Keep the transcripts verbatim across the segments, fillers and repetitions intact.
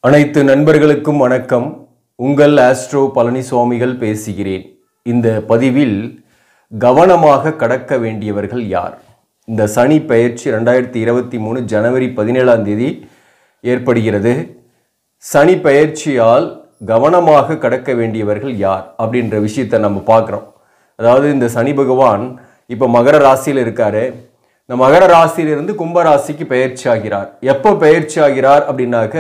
அனைத்து நண்பர்களுக்கும் வணக்கம். உங்கள் ஆஸ்ட்ரோ Swamygal பேசுகிறேன். இந்த பதிவில் கவனமாக கடக்க வேண்டியவர்கள் யார்? இந்த சனி பயிற்சி இரண்டாயிரத்தி இருபத்தி மூணு ஜனவரி பதினேழாம் தேதி ஏற்படுகிறது. சனி பயிற்சியால் கவனமாக கடக்க வேண்டியவர்கள் யார் அப்படின்ற விஷயத்தை நம்ம பார்க்குறோம். அதாவது இந்த சனி பகவான் இப்போ மகர ராசியில் இருக்காரு. இந்த மகர ராசியிலிருந்து கும்ப ராசிக்கு பயிற்சி ஆகிறார். எப்போ பயிற்சி ஆகிறார் அப்படின்னாக்க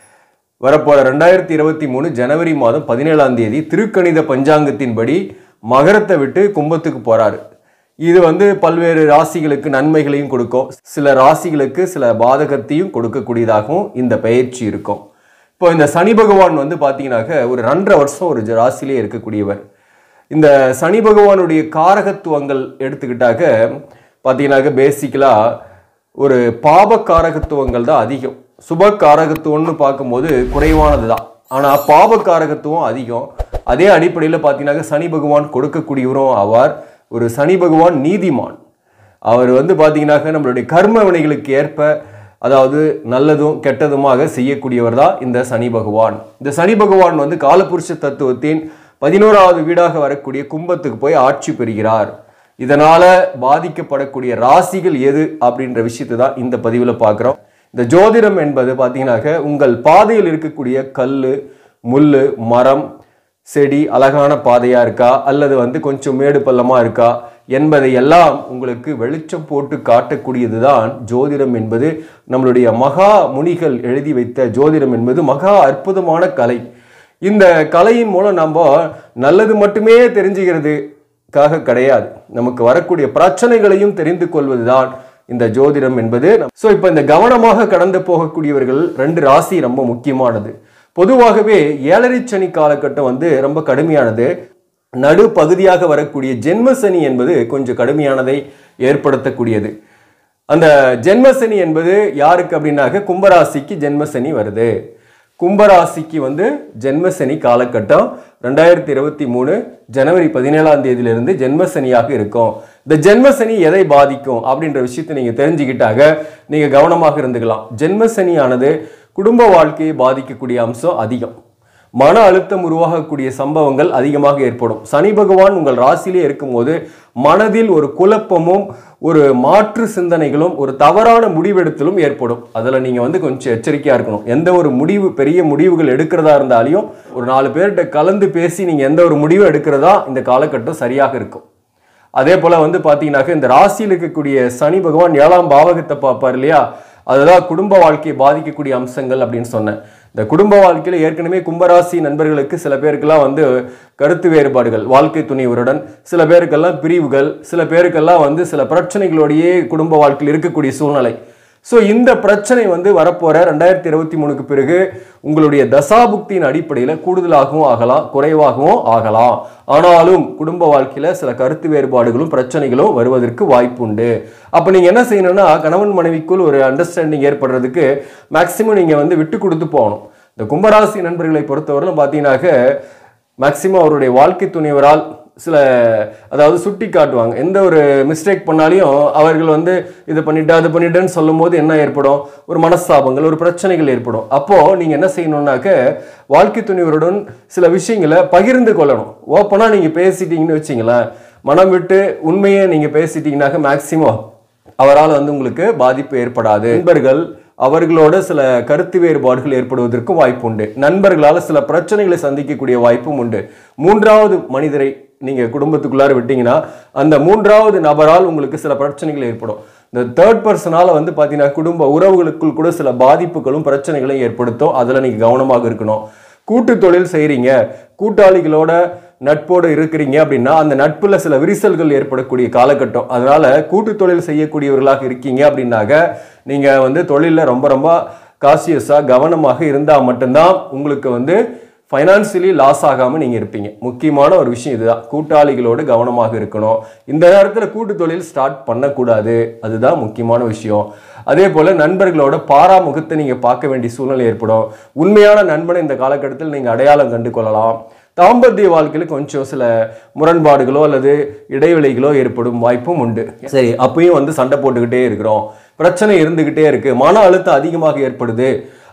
வரப்போற ரெண்டாயிரத்தி இருபத்தி மூணு ஜனவரி மாதம் பதினேழாம் தேதி திருக்கணித பஞ்சாங்கத்தின்படி மகரத்தை விட்டு கும்பத்துக்கு போறாரு. இது வந்து பல்வேறு ராசிகளுக்கு நன்மைகளையும் கொடுக்கும், சில ராசிகளுக்கு சில பாதகத்தையும் கொடுக்கக்கூடியதாகவும் இந்த பயிற்சி இருக்கும். இப்போ இந்த சனி பகவான் வந்து பார்த்தீங்கன்னாக்க ஒரு ரெண்டரை வருஷம் ஒரு ராசியிலே இருக்கக்கூடியவர். இந்த சனி பகவானுடைய காரகத்துவங்கள் எடுத்துக்கிட்டாக்க பார்த்தீங்கன்னாக்க பேசிக்கலாக ஒரு பாப காரகத்துவங்கள் தான் அதிகம். சுப காரகத்துவம்னு பார்க்கும்போது குறைவானது தான், ஆனால் பாப காரகத்துவம் அதிகம். அதே அடிப்படையில் பார்த்தீங்கன்னாக்க சனி பகவான் கொடுக்கக்கூடியவரும் ஆவார். ஒரு சனி பகவான் நீதிமான். அவர் வந்து பார்த்தீங்கன்னாக்க நம்மளுடைய கர்ம வினைகளுக்கு ஏற்ப, அதாவது நல்லதும் கெட்டதுமாக செய்யக்கூடியவர் தான் இந்த சனி பகவான். இந்த சனி பகவான் வந்து காலபுருஷ தத்துவத்தின் பதினோராவது வீடாக வரக்கூடிய கும்பத்துக்கு போய் ஆட்சி பெறுகிறார். இதனால பாதிக்கப்படக்கூடிய ராசிகள் எது அப்படின்ற விஷயத்தை தான் இந்த பதிவில் பார்க்குறோம். இந்த ஜோதிடம் என்பது பார்த்தீங்கன்னாக்க உங்கள் பாதையில் இருக்கக்கூடிய கல், முள், மரம், செடி அழகான பாதையாக இருக்கா அல்லது வந்து கொஞ்சம் மேடு பள்ளமாக இருக்கா என்பதை எல்லாம் உங்களுக்கு வெளிச்சம் போட்டு காட்டக்கூடியது தான் ஜோதிடம் என்பது. நம்மளுடைய மகா முனிகள் எழுதி வைத்த ஜோதிடம் என்பது மகா அற்புதமான கலை. இந்த கலையின் மூலம் நம்ம நல்லது மட்டுமே தெரிஞ்சுக்கிறதுக்காக கிடையாது, நமக்கு வரக்கூடிய பிரச்சனைகளையும் தெரிந்து கொள்வதுதான் இந்த ஜோதிடம் என்பது. ஸோ இப்போ இந்த கவனமாக கடந்து போகக்கூடியவர்கள் ரெண்டு ராசி ரொம்ப முக்கியமானது. பொதுவாகவே ஏழரை சனி காலகட்டம் வந்து ரொம்ப கடுமையானது. நடு பகுதியாக வரக்கூடிய ஜென்மசனி என்பது கொஞ்சம் கடுமையானதை ஏற்படுத்தக்கூடியது. அந்த ஜென்மசனி என்பது யாருக்கு அப்படின்னாக்க கும்பராசிக்கு ஜென்மசனி வருது. கும்பராசிக்கு வந்து ஜென்மசனி காலகட்டம் ரெண்டாயிரத்தி இருபத்தி மூணு ஜனவரி பதினேழாம் தேதியிலிருந்து ஜென்மசனியாக இருக்கும். இந்த ஜென்மசனி எதை பாதிக்கும் அப்படின்ற விஷயத்தை நீங்க தெரிஞ்சுக்கிட்டாக நீங்க கவனமாக இருந்துக்கலாம். ஜென்மசனியானது குடும்ப வாழ்க்கையை பாதிக்கக்கூடிய அம்சம் அதிகம். மன அழுத்தம் உருவாகக்கூடிய சம்பவங்கள் அதிகமாக ஏற்படும். சனி பகவான் உங்கள் ராசியிலே இருக்கும்போது மனதில் ஒரு குழப்பமும் ஒரு மாற்று சிந்தனைகளும் ஒரு தவறான முடிவெடுத்தலும் ஏற்படும். அதில் நீங்கள் வந்து கொஞ்சம் எச்சரிக்கையாக இருக்கணும். எந்த ஒரு முடிவு பெரிய முடிவுகள் எடுக்கிறதா இருந்தாலையும் ஒரு நாலு பேர்கிட்ட கலந்து பேசி நீங்கள் எந்த ஒரு முடிவு எடுக்கிறதா இந்த காலகட்டம் சரியாக இருக்கும். அதே போல் வந்து பார்த்தீங்கன்னாக்க இந்த ராசியில் இருக்கக்கூடிய சனி பகவான் ஏழாம் பாவகத்தை பார்ப்பார் இல்லையா, அதுதான் குடும்ப வாழ்க்கையை பாதிக்கக்கூடிய அம்சங்கள் அப்படின்னு சொன்னேன். இந்த குடும்ப வாழ்க்கையில் ஏற்கனவே கும்பராசி நண்பர்களுக்கு சில பேருக்கெல்லாம் வந்து கருத்து வேறுபாடுகள், வாழ்க்கை துணைவருடன், சில பேருக்கெல்லாம் பிரிவுகள், சில பேருக்கெல்லாம் வந்து சில பிரச்சனைகளோடையே குடும்ப வாழ்க்கையில் இருக்கக்கூடிய சூழ்நிலை. ஸோ இந்த பிரச்சனை வந்து வரப்போகிற ரெண்டாயிரத்தி இருபத்தி மூணுக்கு பிறகு உங்களுடைய தசாபுக்தியின் அடிப்படையில் கூடுதலாகவும் ஆகலாம், குறைவாகவும் ஆகலாம். ஆனாலும் குடும்ப வாழ்க்கையில் சில கருத்து வேறுபாடுகளும் பிரச்சனைகளும் வருவதற்கு வாய்ப்பு உண்டு. அப்போ நீங்கள் என்ன செய்யணும்னா, கணவன் மனைவிக்குள் ஒரு அண்டர்ஸ்டாண்டிங் ஏற்படுறதுக்கு மேக்சிமம் நீங்கள் வந்து விட்டு கொடுத்து போகணும். இந்த கும்பராசி நண்பர்களை பொறுத்தவரையிலும் பார்த்தீங்கன்னாக்க மேக்சிமம் அவருடைய வாழ்க்கை துணைவரால் சில அதாவது சுட்டி காட்டுவாங்க. எந்த ஒரு மிஸ்டேக் பண்ணாலையும் அவர்கள் வந்து இதை பண்ணிட்டா அது பண்ணிட்டேன்னு சொல்லும் போது என்ன ஏற்படும், ஒரு மனஸ்தாபங்கள், ஒரு பிரச்சனைகள் ஏற்படும். அப்போது நீங்கள் என்ன செய்யணும்னாக்க வாழ்க்கை துணைவருடன் சில விஷயங்களை பகிர்ந்து கொள்ளணும். ஓப்பனாக நீங்கள் பேசிட்டீங்கன்னு வச்சிங்களேன், மனம் விட்டு உண்மையை நீங்கள் பேசிட்டீங்கன்னாக்க மேக்சிமம் அவரால் வந்து உங்களுக்கு பாதிப்பு ஏற்படாது. நண்பர்கள் அவர்களோட சில கருத்து வேறுபாடுகள் ஏற்படுவதற்கும் வாய்ப்பு உண்டு. நண்பர்களால் சில பிரச்சனைகளை சந்திக்கக்கூடிய வாய்ப்பும் உண்டு. மூன்றாவது மனிதரை நீங்கள் குடும்பத்துக்குள்ளார விட்டீங்கன்னா அந்த மூன்றாவது நபரால் உங்களுக்கு சில பிரச்சனைகள் ஏற்படும். இந்த தேர்ட் பர்சனால் வந்து பார்த்தீங்கன்னா குடும்ப உறவுகளுக்குள் கூட சில பாதிப்புகளும் பிரச்சனைகளையும் ஏற்படுத்தும். அதில் நீங்கள் கவனமாக இருக்கணும். கூட்டு தொழில் செய்கிறீங்க, கூட்டாளிகளோட நட்போடு இருக்கிறீங்க அப்படின்னா அந்த நட்புல சில விரிசல்கள் ஏற்படக்கூடிய காலகட்டம். அதனால கூட்டு தொழில் செய்யக்கூடியவர்களாக இருக்கீங்க அப்படின்னாக்க நீங்கள் வந்து தொழிலில் ரொம்ப ரொம்ப காசியஸாக கவனமாக இருந்தால் மட்டும்தான் உங்களுக்கு வந்து ஃபைனான்சியலி லாஸ் ஆகாமல் நீங்கள் இருப்பீங்க. முக்கியமான ஒரு விஷயம் இதுதான், கூட்டாளிகளோடு கவனமாக இருக்கணும். இந்த நேரத்தில் கூட்டு தொழில் ஸ்டார்ட் பண்ணக்கூடாது, அதுதான் முக்கியமான விஷயம். அதே போல் நண்பர்களோட பாராமுகத்தை நீங்கள் பார்க்க வேண்டிய சூழ்நிலை ஏற்படும். உண்மையான நண்பனை இந்த காலகட்டத்தில் நீங்கள் அடையாளம் கண்டு கொள்ளலாம். தாம்பத்திய வாழ்க்கையில் கொஞ்சம் சில முரண்பாடுகளோ அல்லது இடைவெளிகளோ ஏற்படும் வாய்ப்பும் உண்டு. சரி, அப்பயும் வந்து சண்டை போட்டுக்கிட்டே இருக்கிறோம், பிரச்சனை இருந்துகிட்டே இருக்கு, மன அழுத்தம் அதிகமாக ஏற்படுது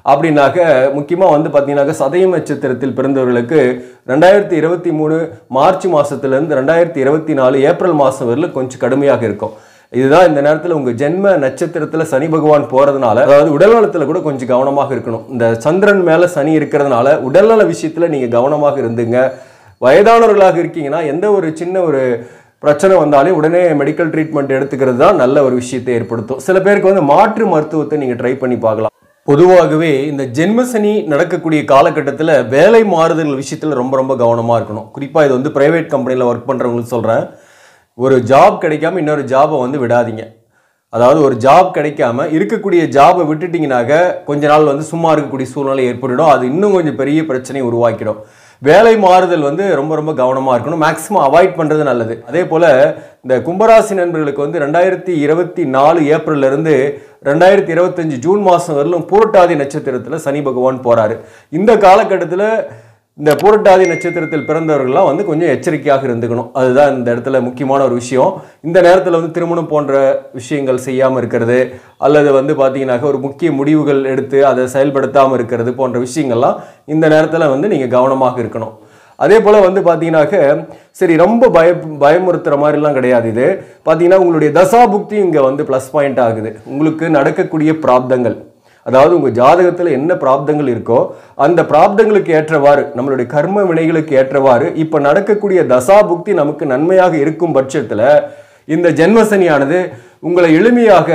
அப்படின்னாக்க முக்கியமாக வந்து பார்த்தீங்கன்னாக்க சதயம் நட்சத்திரத்தில் பிறந்தவர்களுக்கு ரெண்டாயிரத்தி இருபத்தி மூணு மார்ச் மாதத்துலேருந்து ரெண்டாயிரத்தி இருபத்தி நாலு ஏப்ரல் மாதம் வரல கொஞ்சம் கடுமையாக இருக்கும். இதுதான் இந்த நேரத்தில் உங்கள் ஜென்ம நட்சத்திரத்தில் சனி பகவான் போகிறதுனால, அதாவது உடல்நலத்தில் கூட கொஞ்சம் கவனமாக இருக்கணும். இந்த சந்திரன் மேலே சனி இருக்கிறதுனால உடல்நல விஷயத்தில் நீங்கள் கவனமாக இருந்துங்க. வயதானவர்களாக இருக்கீங்கன்னா எந்த ஒரு சின்ன ஒரு பிரச்சனை வந்தாலே உடனே மெடிக்கல் ட்ரீட்மெண்ட் எடுத்துக்கிறது தான் நல்ல ஒரு விஷயத்தை ஏற்படுத்தும். சில பேருக்கு வந்து மாற்று மருத்துவத்தை நீங்கள் ட்ரை பண்ணி பார்க்கலாம். பொதுவாகவே இந்த ஜென்மசனி நடக்கக்கூடிய காலகட்டத்தில் வேலை மாறுதல் விஷயத்தில் ரொம்ப ரொம்ப கவனமாக இருக்கணும். குறிப்பாக இது வந்து ப்ரைவேட் கம்பெனியில் ஒர்க் பண்ணுறவங்களுக்கு சொல்கிறேன். ஒரு ஜாப் கிடைக்காம இன்னொரு ஜாபை வந்து விடாதீங்க. அதாவது ஒரு ஜாப் கிடைக்காம இருக்கக்கூடிய ஜாபை விட்டுட்டிங்கனாக்க கொஞ்ச நாள் வந்து சும்மா இருக்கக்கூடிய சூழ்நிலை ஏற்பட்டுடும். அது இன்னும் கொஞ்சம் பெரிய பிரச்சனையை உருவாக்கிடும். வேலை மாறுதல் வந்து ரொம்ப ரொம்ப கவனமாக இருக்கணும். மேக்ஸிமம் அவாய்ட் பண்ணுறது நல்லது. அதே போல் இந்த கும்பராசி நண்பர்களுக்கு வந்து ரெண்டாயிரத்தி இருபத்தி நாலு ஏப்ரல்லேருந்து ரெண்டாயிரத்தி இருபத்தஞ்சு ஜூன் மாதம் வரலும் பூரட்டாதி நட்சத்திரத்தில் சனி பகவான் போகிறாரு. இந்த காலகட்டத்தில் இந்த பூரட்டாதி நட்சத்திரத்தில் பிறந்தவர்கள்லாம் வந்து கொஞ்சம் எச்சரிக்கையாக இருந்துக்கணும். அதுதான் இந்த இடத்துல முக்கியமான ஒரு விஷயம். இந்த நேரத்தில் வந்து திருமணம் போன்ற விஷயங்கள் செய்யாமல் இருக்கிறது, அல்லது வந்து பார்த்தீங்கன்னாக்க ஒரு முக்கிய முடிவுகள் எடுத்து அதை செயல்படுத்தாமல் இருக்கிறது போன்ற விஷயங்கள்லாம் இந்த நேரத்தில் வந்து நீங்கள் கவனமாக இருக்கணும். அதே போல் வந்து பார்த்தீங்கன்னாக்க சரி ரொம்ப பய பயமுறுத்துகிற மாதிரிலாம் கிடையாது. இது பார்த்தீங்கன்னா உங்களுடைய தசாபுக்தி இங்கே வந்து ப்ளஸ் பாயிண்ட் ஆகுது. உங்களுக்கு நடக்கக்கூடிய பிராப்தங்கள், அதாவது உங்கள் ஜாதகத்தில் என்ன பிராப்தங்கள் இருக்கோ அந்த பிராப்தங்களுக்கு ஏற்றவாறு, நம்மளுடைய கர்ம வினைகளுக்கு ஏற்றவாறு இப்போ நடக்கக்கூடிய தசாபுக்தி நமக்கு நன்மையாக இருக்கும் பட்சத்தில் இந்த ஜென்மசனியானது உங்களை எளிமையாக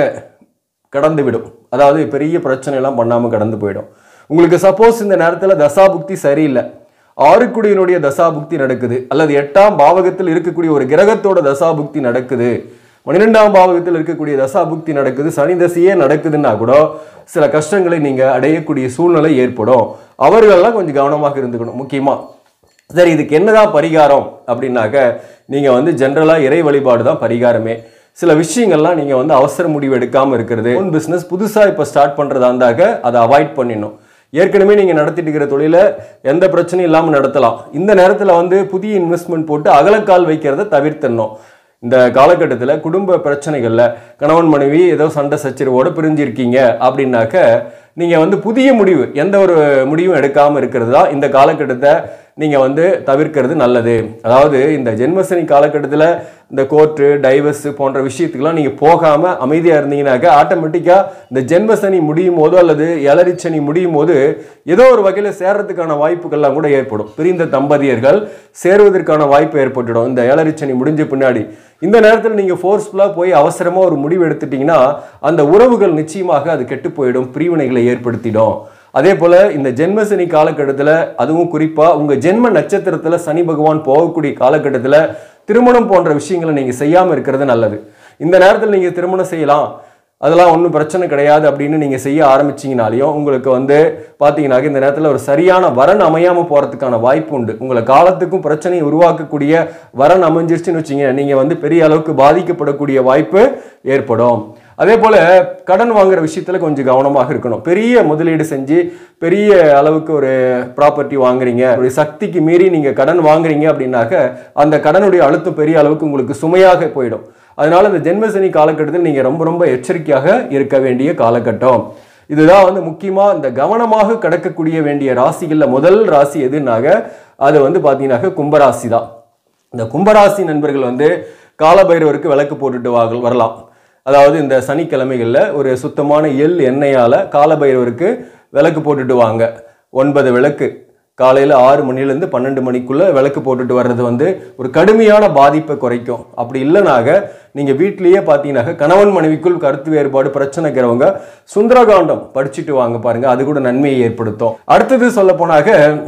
கடந்து விடும். அதாவது பெரிய பிரச்சனைலாம் பண்ணாமல் கடந்து போயிடும். உங்களுக்கு சப்போஸ் இந்த நேரத்தில் தசாபுக்தி சரியில்லை, ஆறுக்குடியினுடைய தசாபுக்தி நடக்குது, அல்லது எட்டாம் பாவகத்தில் இருக்கக்கூடிய ஒரு கிரகத்தோட தசாபுக்தி நடக்குது, பன்னிரெண்டாம் பாவகத்தில் இருக்கக்கூடிய தசாபுக்தி நடக்குது, சனி தசையே நடக்குதுன்னா கூட சில கஷ்டங்களை நீங்கள் அடையக்கூடிய சூழ்நிலை ஏற்படும். அவர்களெல்லாம் கொஞ்சம் கவனமாக இருந்துக்கணும். முக்கியமாக சரி இதுக்கு என்னதான் பரிகாரம் அப்படின்னாக்க நீங்கள் வந்து ஜென்ரலாக இறை வழிபாடு தான் பரிகாரமே. சில விஷயங்கள்லாம் நீங்கள் வந்து அவசர முடிவு எடுக்காமல் இருக்கிறது, ஓன் பிஸ்னஸ் புதுசாக இப்போ ஸ்டார்ட் பண்ணுறதா இருந்தாக்க அதை அவாய்ட் பண்ணிடணும். ஏற்கனவே நீங்கள் நடத்திட்டு இருக்கிற தொழிலை எந்த பிரச்சனையும் இல்லாமல் நடத்தலாம். இந்த நேரத்தில் வந்து புதிய இன்வெஸ்ட்மெண்ட் போட்டு அகலக்கால் வைக்கிறத தவிர்த்தணும். இந்த காலகட்டத்தில் குடும்ப பிரச்சனைகளில் கணவன் மனைவி ஏதோ சண்டை சச்சரவோடு பிரிஞ்சிருக்கீங்க அப்படின்னாக்க நீங்கள் வந்து புதிய முடிவு எந்த ஒரு முடிவும் எடுக்காமல் இருக்கிறது தான் இந்த காலகட்டத்தை நீங்கள் வந்து தவிர்க்கிறது நல்லது. அதாவது இந்த ஜென்மசனி காலகட்டத்தில் இந்த கோர்ட்டு டைவர்ஸு போன்ற விஷயத்துக்கெல்லாம் நீங்கள் போகாமல் அமைதியாக இருந்தீங்கன்னாக்க ஆட்டோமேட்டிக்காக இந்த ஜென்மசனி முடியும் போதோ அல்லது ஏழரிச்சனி முடியும் போது ஏதோ ஒரு வகையில் சேர்றதுக்கான வாய்ப்புகள்லாம் கூட ஏற்படும். பிரிந்த தம்பதியர்கள் சேருவதற்கான வாய்ப்பு ஏற்பட்டுடும் இந்த ஏழரிச்சனி முடிஞ்ச பின்னாடி. இந்த நேரத்தில் நீங்கள் ஃபோர்ஸ்ஃபுல்லாக போய் அவசரமாக ஒரு முடிவு எடுத்துட்டிங்கன்னா அந்த உறவுகள் நிச்சயமாக அது கெட்டு போயிடும், பிரிவினைகளை ஏற்படுத்திடும். அதே போல் இந்த ஜென்மசனி காலகட்டத்தில், அதுவும் குறிப்பாக உங்கள் ஜென்ம நட்சத்திரத்தில் சனி பகவான் போகக்கூடிய காலகட்டத்தில் திருமணம் போன்ற விஷயங்களை நீங்கள் செய்யாமல் இருக்கிறது நல்லது. இந்த நேரத்தில் நீங்கள் திருமணம் செய்யலாம், அதெல்லாம் ஒன்றும் பிரச்சனை கிடையாது அப்படின்னு நீங்கள் செய்ய ஆரம்பிச்சிங்கனாலையும் உங்களுக்கு வந்து பார்த்தீங்கன்னாக்க இந்த நேரத்தில் ஒரு சரியான வரன் அமையாமல் போகிறதுக்கான வாய்ப்பு உண்டு. உங்களை காலத்துக்கும் பிரச்சனையை உருவாக்கக்கூடிய வரன் அமைஞ்சிருச்சுன்னு வச்சிங்க, நீங்கள் வந்து பெரிய அளவுக்கு பாதிக்கப்படக்கூடிய வாய்ப்பு ஏற்படும். அதே போல் கடன் வாங்குற விஷயத்தில் கொஞ்சம் கவனமாக இருக்கணும். பெரிய முதலீடு செஞ்சு பெரிய அளவுக்கு ஒரு ப்ராப்பர்ட்டி வாங்குறீங்க, ஒரு சக்திக்கு மீறி நீங்கள் கடன் வாங்குறீங்க அப்படின்னாக்க அந்த கடனுடைய அழுத்தம் பெரிய அளவுக்கு உங்களுக்கு சுமையாக போயிடும். அதனால இந்த ஜென்மசனி காலகட்டத்தில் நீங்கள் ரொம்ப ரொம்ப எச்சரிக்கையாக இருக்க வேண்டிய காலகட்டம். இதுதான் வந்து முக்கியமாக இந்த கவனமாக கடக்கக்கூடிய வேண்டிய ராசிகளில் முதல் ராசி எதுனாக அது வந்து பார்த்தீங்கன்னாக்க கும்பராசி தான். இந்த கும்பராசி நண்பர்கள் வந்து காலபைரவருக்கு விளக்கு போட்டுட்டு வாங்க வரலாம். அதாவது இந்த சனிக்கிழமைகளில் ஒரு சுத்தமான எள் எண்ணெயால் காலபைரவருக்கு விளக்கு போட்டுட்டு வாங்க. ஒன்பது விளக்கு காலையில் ஆறு மணிலேருந்து பன்னெண்டு மணிக்குள்ளே விளக்கு போட்டுட்டு வர்றது வந்து ஒரு கடுமையான பாதிப்பை குறைக்கும். அப்படி இல்லைனாக நீங்கள் வீட்டிலேயே பார்த்தீங்கன்னாக்க கணவன் மனைவிக்குள் கருத்து வேறுபாடு பிரச்சனைக்கிறவங்க சுந்தரகாண்டம் படிச்சுட்டு வாங்க பாருங்கள், அது கூட நன்மையை ஏற்படுத்தும். அடுத்தது சொல்ல போனாக்க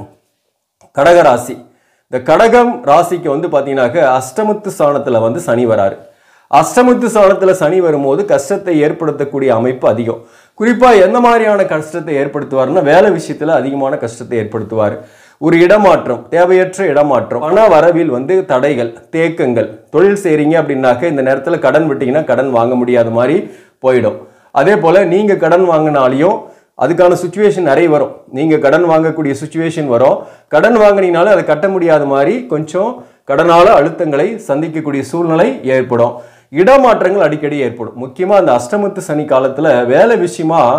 கடக ராசி. இந்த கடகம் ராசிக்கு வந்து பார்த்தீங்கன்னாக்க அஷ்டமத்து ஸ்தானத்தில் வந்து சனி வராரு. அஷ்டமத்து ஸ்தானத்தில் சனி வரும்போது கஷ்டத்தை ஏற்படுத்தக்கூடிய அமைப்பு அதிகம். குறிப்பாக எந்த மாதிரியான கஷ்டத்தை ஏற்படுத்துவார்னா வேலை விஷயத்தில் அதிகமான கஷ்டத்தை ஏற்படுத்துவார். ஒரு இடமாற்றம், தேவையற்ற இடமாற்றம், பண வரவில் வந்து தடைகள், தேக்கங்கள். தொழில் செய்கிறீங்க அப்படின்னாக்க இந்த நேரத்தில் கடன் விட்டிங்கன்னா கடன் வாங்க முடியாத மாதிரி போயிடும். அதே போல் நீங்கள் கடன் வாங்கினாலையும் அதுக்கான சுச்சுவேஷன் நிறைய வரும். நீங்கள் கடன் வாங்கக்கூடிய சுச்சுவேஷன் வரும். கடன் வாங்கினீங்கனாலும் அதை கட்ட முடியாத மாதிரி கொஞ்சம் கடனால அழுத்தங்களை சந்திக்கக்கூடிய சூழ்நிலை ஏற்படும். இடமாற்றங்கள் அடிக்கடி ஏற்படும். முக்கியமாக அந்த அஷ்டமத்து சனி காலத்தில் வேலை விஷயமா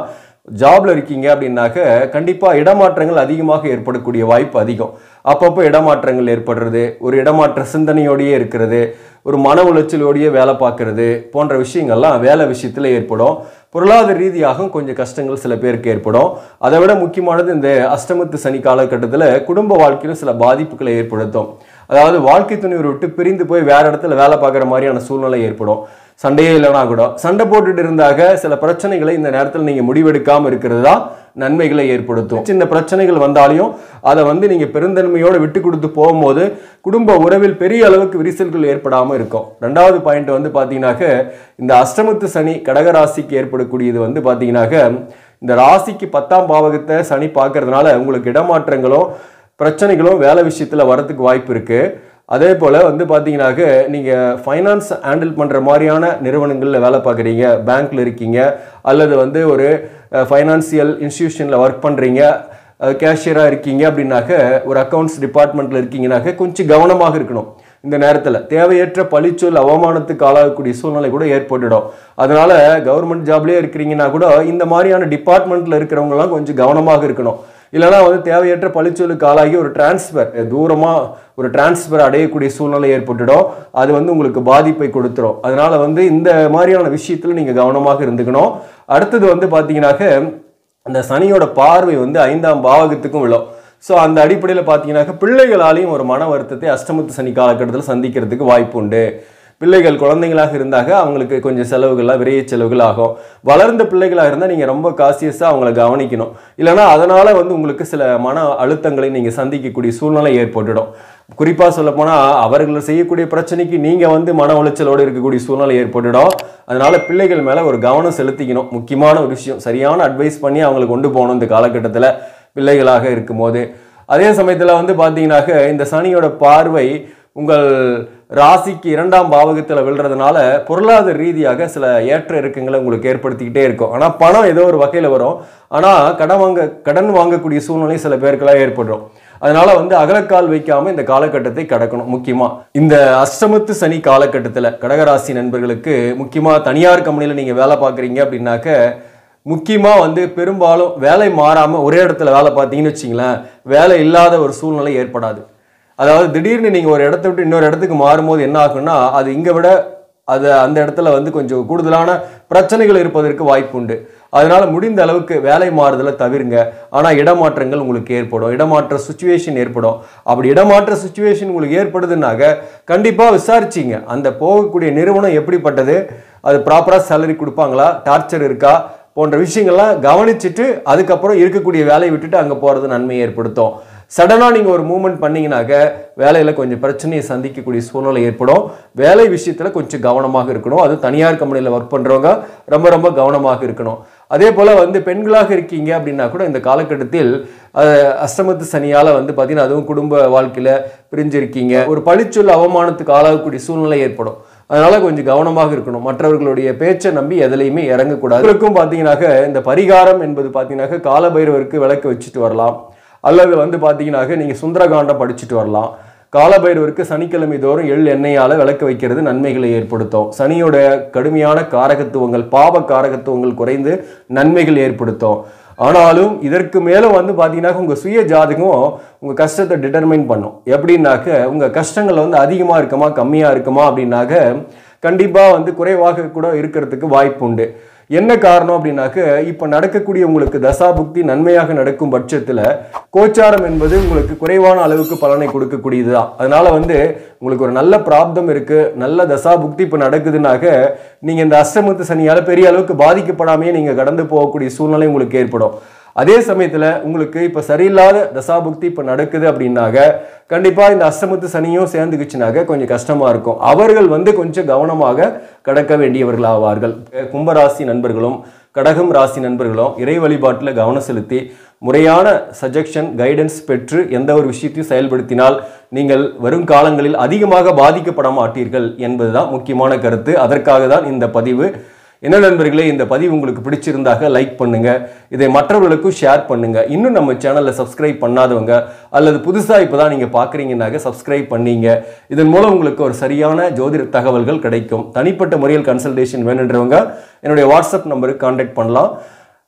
ஜாப்ல இருக்கீங்க அப்படின்னாக்க கண்டிப்பாக இடமாற்றங்கள் அதிகமாக ஏற்படக்கூடிய வாய்ப்பு அதிகம். அப்பப்போ இடமாற்றங்கள் ஏற்படுறது, ஒரு இடமாற்ற சிந்தனையோடையே இருக்கிறது, ஒரு மன உளைச்சலோடையே வேலை பார்க்கறது போன்ற விஷயங்கள்லாம் வேலை விஷயத்தில் ஏற்படும். பொருளாதார ரீதியாகவும் கொஞ்சம் கஷ்டங்கள் சில பேருக்கு ஏற்படும். அதை விட முக்கியமானது இந்த அஷ்டமத்து சனி காலகட்டத்தில் குடும்ப வாழ்க்கையிலும் சில பாதிப்புகளை ஏற்படுத்தும். அதாவது வாழ்க்கை துணையை விட்டு பிரிந்து போய் வேற இடத்துல வேலை பார்க்குற மாதிரியான சூழ்நிலை ஏற்படும். சண்டையே இல்லைனா கூட சண்டை போட்டுட்டு இருந்தாக சில பிரச்சனைகளை இந்த நேரத்தில் நீங்கள் முடிவெடுக்காமல் இருக்கிறது தான் நன்மைகளை ஏற்படுத்தும். சின்ன பிரச்சனைகள் வந்தாலையும் அதை வந்து நீங்கள் பெருந்தன்மையோடு விட்டு கொடுத்து போகும்போது குடும்ப உறவில் பெரிய அளவுக்கு விரிசல்கள் ஏற்படாமல் இருக்கும். ரெண்டாவது பாயிண்ட் வந்து பார்த்தீங்கன்னாக்க இந்த அஷ்டமத்து சனி கடகராசிக்கு ஏற்படக்கூடியது வந்து பார்த்தீங்கன்னாக்க இந்த ராசிக்கு பத்தாம் பாவகத்தை சனி பார்க்கறதுனால உங்களுக்கு இடமாற்றங்களும் பிரச்சனைகளும் வேலை விஷயத்தில் வரதுக்கு வாய்ப்பு இருக்குது. அதே போல் வந்து பார்த்தீங்கன்னாக்க நீங்கள் ஃபைனான்ஸ் ஹேண்டில் பண்ணுற மாதிரியான நிறுவனங்களில் வேலை பார்க்குறீங்க, பேங்க்கில் இருக்கீங்க, அல்லது வந்து ஒரு ஃபைனான்சியல் இன்ஸ்டிடியூஷனில் ஒர்க் பண்ணுறீங்க, கேஷியராக இருக்கீங்க அப்படின்னாக்க ஒரு அக்கௌண்ட்ஸ் டிபார்ட்மெண்ட்டில் இருக்கீங்கன்னாக்க கொஞ்சம் கவனமாக இருக்கணும். இந்த நேரத்தில் தேவையற்ற பழிச்சொல் அவமானத்துக்கு ஆளாகக்கூடிய சூழ்நிலை கூட ஏற்பட்டுடும். அதனால் கவர்மெண்ட் ஜாப்லேயே இருக்கிறீங்கன்னா கூட இந்த மாதிரியான டிபார்ட்மெண்ட்டில் இருக்கிறவங்கலாம் கொஞ்சம் கவனமாக இருக்கணும். இல்லைனா வந்து தேவையற்ற பழிச்சொலுக்கு ஆளாகி ஒரு டிரான்ஸ்ஃபர் தூரமாக ஒரு டிரான்ஸ்ஃபர் அடையக்கூடிய சூழ்நிலை ஏற்பட்டுடும். அது வந்து உங்களுக்கு பாதிப்பை கொடுத்துரும். அதனால் வந்து இந்த மாதிரியான விஷயத்தில் நீங்கள் கவனமாக இருந்துக்கணும். அடுத்தது வந்து பார்த்தீங்கன்னாக்க அந்த சனியோட பார்வை வந்து ஐந்தாம் பாவகத்துக்கும் விழும். ஸோ அந்த அடிப்படையில் பார்த்தீங்கன்னாக்க பிள்ளைகளாலையும் ஒரு மன வருத்தத்தை அஷ்டமத்து சனி காலகட்டத்தில் சந்திக்கிறதுக்கு வாய்ப்பு உண்டு. பிள்ளைகள் குழந்தைங்களாக இருந்தாக அவங்களுக்கு கொஞ்சம் செலவுகள்லாம் விரைய செலவுகள் ஆகும். வளர்ந்த பிள்ளைகளாக இருந்தால் நீங்கள் ரொம்ப காசியஸாக அவங்கள கவனிக்கணும். இல்லைனா அதனால் வந்து உங்களுக்கு சில மன அழுத்தங்களை நீங்கள் சந்திக்கக்கூடிய சூழ்நிலை ஏற்பட்டுடும். குறிப்பாக சொல்லப்போனால் அவர்களை செய்யக்கூடிய பிரச்சனைக்கு நீங்கள் வந்து மன உளைச்சலோடு இருக்கக்கூடிய சூழ்நிலை ஏற்பட்டுடும். அதனால் பிள்ளைகள் மேலே ஒரு கவனம் செலுத்திக்கணும். முக்கியமான ஒரு விஷயம், சரியான அட்வைஸ் பண்ணி அவங்களை கொண்டு போகணும் இந்த காலகட்டத்தில் பிள்ளைகளாக இருக்கும்போது. அதே சமயத்தில் வந்து பார்த்தீங்கன்னாக்க இந்த சனியோட பார்வை உங்கள் ராசிக்கு இரண்டாம் பாவகத்தில் விழுறதுனால பொருளாதார ரீதியாக சில ஏற்ற இறக்கங்களை உங்களுக்கு ஏற்படுத்திக்கிட்டே இருக்கும். ஆனால் பணம் ஏதோ ஒரு வகையில் வரும். ஆனால் கடன் வாங்க கடன் வாங்கக்கூடிய சூழ்நிலை சில பேருக்கெல்லாம் ஏற்படும். அதனால வந்து அகலக்கால் வைக்காமல் இந்த காலகட்டத்தை கடக்கணும். முக்கியமாக இந்த அஷ்டமத்து சனி காலகட்டத்தில் கடகராசி நண்பர்களுக்கு முக்கியமாக தனியார் கம்பெனியில் நீங்கள் வேலை பார்க்குறீங்க அப்படின்னாக்க முக்கியமாக வந்து பெரும்பாலும் வேலை மாறாமல் ஒரே இடத்துல வேலை பார்த்தீங்கன்னு வச்சிங்களேன், வேலை இல்லாத ஒரு சூழ்நிலை ஏற்படாது. அதாவது திடீர்னு நீங்கள் ஒரு இடத்த விட்டு இன்னொரு இடத்துக்கு மாறும்போது என்ன ஆகுன்னா அது இங்கே விட அது அந்த இடத்துல வந்து கொஞ்சம் கூடுதலான பிரச்சனைகள் இருப்பதற்கு வாய்ப்பு உண்டு. அதனால் முடிந்த அளவுக்கு வேலை மாறுதலை தவிருங்க. ஆனால் இடமாற்றங்கள் உங்களுக்கு ஏற்படும், இடமாற்ற சுச்சுவேஷன் ஏற்படும். அப்படி இடமாற்ற சுச்சுவேஷன் உங்களுக்கு ஏற்படுதுன்னாக்க கண்டிப்பாக விசாரிச்சிங்க அந்த போகக்கூடிய நிறுவனம் எப்படிப்பட்டது, அது ப்ராப்பராக சேலரி கொடுப்பாங்களா, டார்ச்சர் இருக்கா போன்ற விஷயங்கள்லாம் கவனிச்சுட்டு அதுக்கப்புறம் இருக்கக்கூடிய வேலையை விட்டுட்டு அங்கே போகிறது நன்மையை ஏற்படுத்தும். சடனாக நீங்கள் ஒரு மூவ்மெண்ட் பண்ணிங்கனாக்க வேலையில் கொஞ்சம் பிரச்சனையை சந்திக்கக்கூடிய சூழ்நிலை ஏற்படும். வேலை விஷயத்தில் கொஞ்சம் கவனமாக இருக்கணும். அது தனியார் கம்பெனியில் ஒர்க் பண்ணுறவங்க ரொம்ப ரொம்ப கவனமாக இருக்கணும். அதே போல் வந்து பெண்களாக இருக்கீங்க அப்படின்னா கூட இந்த காலகட்டத்தில் அஷ்டமத்து சனியால் வந்து பார்த்தீங்கன்னா அதுவும் குடும்ப வாழ்க்கையில் பிரிஞ்சிருக்கீங்க, ஒரு பழிச்சொல் அவமானத்துக்கு ஆளாகக்கூடிய சூழ்நிலை ஏற்படும். அதனால் கொஞ்சம் கவனமாக இருக்கணும். மற்றவர்களுடைய பேச்சை நம்பி எதுலையுமே இறங்கக்கூடாது. இதுக்கும் பார்த்தீங்கன்னாக்க இந்த பரிகாரம் என்பது பார்த்தீங்கன்னாக்க காலபைரவருக்கு விளக்கு வச்சுட்டு வரலாம், அல்லது வந்து பார்த்தீங்கன்னாக்க நீங்கள் சுந்தரகாண்டம் படிச்சுட்டு வரலாம். காலபைரவருக்கு சனிக்கிழமை தோறும் எள் எண்ணெயால் விளக்கு வைக்கிறது நன்மைகளை ஏற்படுத்தும். சனியோட கடுமையான காரகத்துவங்கள் பாவ காரகத்துவங்கள் குறைந்து நன்மைகள் ஏற்படுத்தும். ஆனாலும் இதற்கு மேலும் வந்து பார்த்தீங்கன்னா உங்கள் சுய ஜாதகம் உங்கள் கஷ்டத்தை டிட்டர்மைன் பண்ணும். எப்படின்னாக்க உங்கள் கஷ்டங்கள் வந்து அதிகமாக இருக்குமா கம்மியாக இருக்குமா அப்படின்னாக்க கண்டிப்பாக வந்து குறைவாக கூட இருக்கிறதுக்கு வாய்ப்பு உண்டு. என்ன காரணம் அப்படின்னாக்க இப்போ நடக்கக்கூடிய உங்களுக்கு தசா புக்தி நன்மையாக நடக்கும் பட்சத்தில் கோச்சாரம் என்பது உங்களுக்கு குறைவான அளவுக்கு பலனை கொடுக்கக்கூடியது தான். அதனால வந்து உங்களுக்கு ஒரு நல்ல பிராப்தம் இருக்கு, நல்ல தசா புக்தி இப்போ நடக்குதுனாக்க நீங்க இந்த அஷ்டமத்து சனியால பெரிய அளவுக்கு பாதிக்கப்படாமையே நீங்க கடந்து போகக்கூடிய சூழ்நிலை உங்களுக்கு ஏற்படும். அதே சமயத்தில் உங்களுக்கு இப்போ சரியில்லாத தசாபுக்தி இப்போ நடக்குது அப்படின்னாக்க கண்டிப்பாக இந்த அஷ்டமத்து சனியும் சேர்ந்துக்குச்சுனாக்க கொஞ்சம் கஷ்டமாக இருக்கும். அவர்கள் வந்து கொஞ்சம் கவனமாக கடக்க வேண்டியவர்கள் ஆவார்கள். கும்பராசி நண்பர்களும் கடகம் ராசி நண்பர்களும் இறை வழிபாட்டில் கவனம் செலுத்தி முறையான சஜஷன் கைடன்ஸ் பெற்று எந்த ஒரு விஷயத்தையும் செயல்படுத்தினால் நீங்கள் வரும் காலங்களில் அதிகமாக பாதிக்கப்பட மாட்டீர்கள் என்பதுதான் முக்கியமான கருத்து. அதற்காக தான் இந்த பதிவு. என்ன நண்பர்களே, இந்த பதிவு உங்களுக்கு பிடிச்சிருந்தாக லைக் பண்ணுங்க, இதை மற்றவர்களுக்கும் ஷேர் பண்ணுங்க. இன்னும் நம்ம சேனலை சப்ஸ்கிரைப் பண்ணாதவங்க அல்லது புதுசாக இப்போ தான் நீங்கள் பார்க்குறீங்கன்னாக்க சப்ஸ்கிரைப் பண்ணீங்க. இதன் மூலம் உங்களுக்கு ஒரு சரியான ஜோதிட தகவல்கள் கிடைக்கும். தனிப்பட்ட முறையில் கன்சல்டேஷன் வேணுன்றவங்க என்னுடைய வாட்ஸ்அப் நம்பருக்கு கான்டாக்ட் பண்ணலாம்.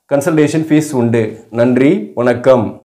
கன்சல்டேஷன் ஃபீஸ் உண்டு. நன்றி, வணக்கம்.